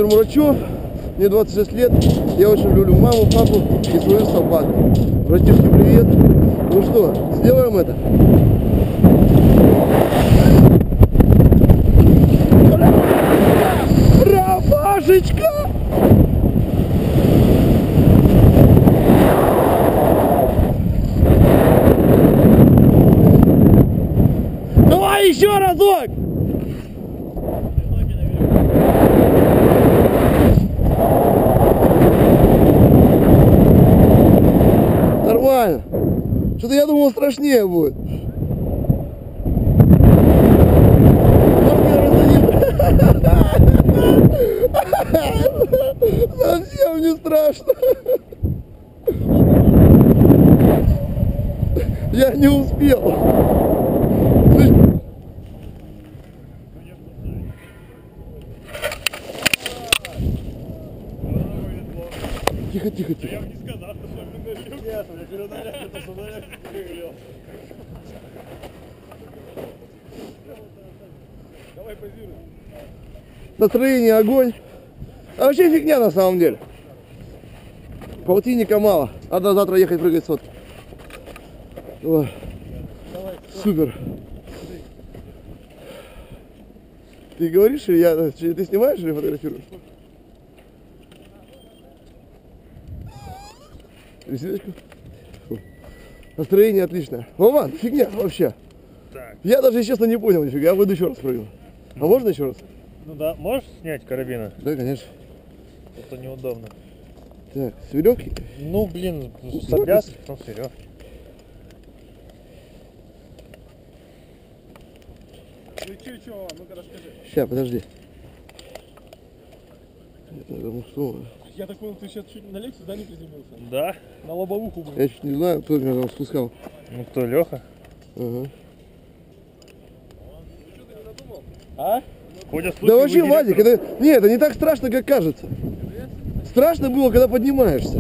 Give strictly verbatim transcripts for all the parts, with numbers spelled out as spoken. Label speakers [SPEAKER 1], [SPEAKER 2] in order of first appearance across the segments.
[SPEAKER 1] Мурачев, мне двадцать шесть лет, я очень люблю маму, папу и свою собаку. Братишки, привет. Ну что, сделаем это? Рафашечка! Давай еще разок! Нормально. Что-то я думал, страшнее будет. Совсем не страшно. Я не успел. Слышь? Тихо, тихо, тихо. Я бы не сказал, что я Давай позируй. Настроение огонь. А вообще фигня на самом деле. Полтинника мало. Надо завтра ехать прыгать сотки. Ой. Супер. Ты говоришь, или я... Ты снимаешь или фотографируешь? Веселечку. Настроение отличное. Вован, фигня вообще. Так. Я даже, честно, не понял нифига. Я выйду еще раз прыгну. А можно еще раз?
[SPEAKER 2] Ну да, можешь снять карабина?
[SPEAKER 1] Да, конечно.
[SPEAKER 2] Это неудобно.
[SPEAKER 1] Так, с веревки?
[SPEAKER 2] Ну, блин, с обвязки, потом с веревки.
[SPEAKER 3] Ну че, че, ну-ка расскажи.
[SPEAKER 1] Сейчас, подожди. Ну, что?
[SPEAKER 3] Я так понял, ты сейчас чуть на лекцию, да, не приземлился?
[SPEAKER 2] Да.
[SPEAKER 3] На лобовуху был.
[SPEAKER 1] Я чуть не знаю, кто меня там спускал.
[SPEAKER 2] Ну кто, Леха?
[SPEAKER 1] Ага.
[SPEAKER 3] А?
[SPEAKER 2] Ходят слухи,
[SPEAKER 1] Да вообще,
[SPEAKER 2] вы
[SPEAKER 1] Вадик,
[SPEAKER 2] директор...
[SPEAKER 1] это... Нет, это не так страшно, как кажется. Страшно было, когда поднимаешься.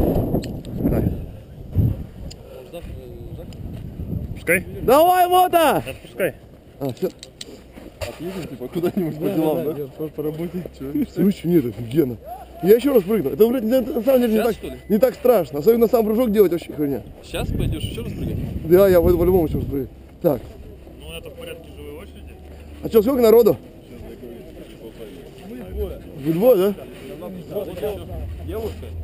[SPEAKER 2] Пускай.
[SPEAKER 1] Давай, Мота!
[SPEAKER 2] Отпускай.
[SPEAKER 1] А, все.
[SPEAKER 3] Отъедем, типа, куда-нибудь по делам, да? По, по работе.
[SPEAKER 1] Слушай, нет, офигенно. Я еще раз прыгну. Это, блядь, на, на самом деле не
[SPEAKER 4] Сейчас,
[SPEAKER 1] так,
[SPEAKER 4] что ли?
[SPEAKER 1] не так страшно. Особенно сам прыжок делать вообще херня.
[SPEAKER 4] Сейчас пойдешь еще раз прыгать?
[SPEAKER 1] Да, я пойду по-любому еще раз прыгаю. Так.
[SPEAKER 2] Ну это в порядке живой очереди.
[SPEAKER 1] А что, сколько народу? Вы двое, да?
[SPEAKER 3] Девушка.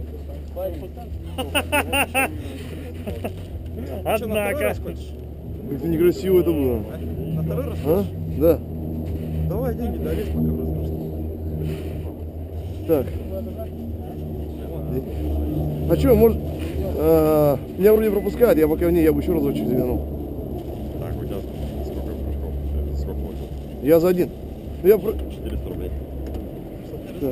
[SPEAKER 2] Однако.
[SPEAKER 1] Как-то некрасиво это было.
[SPEAKER 3] На второй раз?
[SPEAKER 1] А? Да.
[SPEAKER 3] Давай деньги, долезь, пока расскажешь.
[SPEAKER 1] Так. А что, может... А, меня вроде пропускают, я пока в ней, я бы еще разочек завернул.
[SPEAKER 5] Так, у тебя сколько прыжков? Срок хватит?
[SPEAKER 1] Я за один. Я про...
[SPEAKER 5] четыреста рублей.
[SPEAKER 1] Да.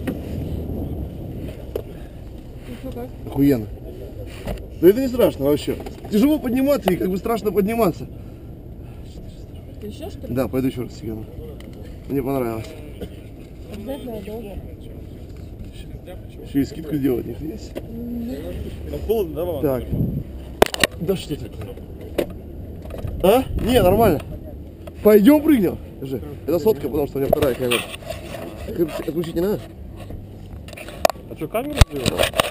[SPEAKER 1] Охуенно. Да это не страшно вообще. Тяжело подниматься и как бы страшно подниматься.
[SPEAKER 6] Ты еще что ли?
[SPEAKER 1] Да, пойду еще раз сигану. Мне понравилось.
[SPEAKER 6] Обязательно долго.
[SPEAKER 1] Еще и скидку сделать, них есть.
[SPEAKER 3] Там холодно, да, мама?
[SPEAKER 1] Так. Да что ты? А? Не, нормально. Пойдем прыгнем. Держи. Это сотка, потому что у меня вторая камера. Отключить не надо?
[SPEAKER 2] А что, камеру сделал?